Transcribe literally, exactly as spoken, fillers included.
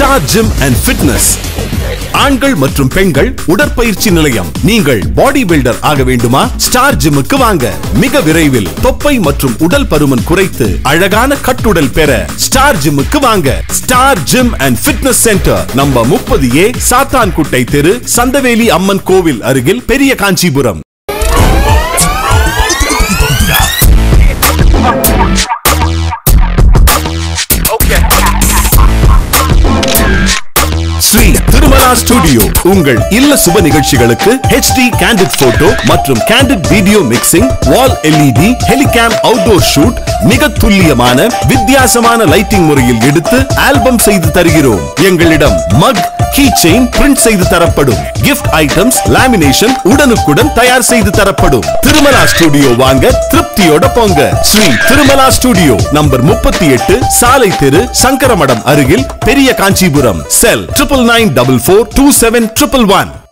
Star gym and fitness. ஆண்கள் மற்றும் பெண்கள் உடற்பயிற்சி நிலையம். நீங்கள் பாடி பில்டர் ஆக வேண்டுமா? ஸ்டார் ஜிம்முக்கு வாங்க. மிக விரைவில் தொப்பை மற்றும் உடல் பருமன் குறைத்து அழகான கட்டுடல் பெற ஸ்டார் ஜிம்முக்கு வாங்க. Star gym and fitness centre number முப்பது ஏ, சாத்தான்குட்டை தெரு, சந்தவேலி அம்மன் கோவில் அருகில், பெரிய காஞ்சிபுரம். ஸ்ரீ திருமலா ஸ்டுடியோ உங்கள் இல்ல சுப நிகழ்ச்சிகளுக்கு H D கேண்டிட் போட்டோ மற்றும் candid video mixing, wall L E D, helicam outdoor shoot, மிக துல்லியமான வித்தியாசமான லைட்டிங் முறையில் எடுத்து ஆல்பம் செய்து தருகிறோம். எங்களிடம் மக், கீ செயின் பிரிண்ட் செய்து தரப்படும். கிஃப்ட் ஐட்டம்ஸ், லேமினேஷன் உடனுக்குடன் தயார் செய்து தரப்படும். திருமலா ஸ்டுடியோ வாங்க, திருப்தியோட போங்க. ஸ்ரீ திருமலா ஸ்டுடியோ நம்பர் முப்பத்தி எட்டு, சாலை தெரு, சங்கரமடம் அருகில், பெரிய காஞ்சிபுரம். செல் triple nine double four two seven triple one.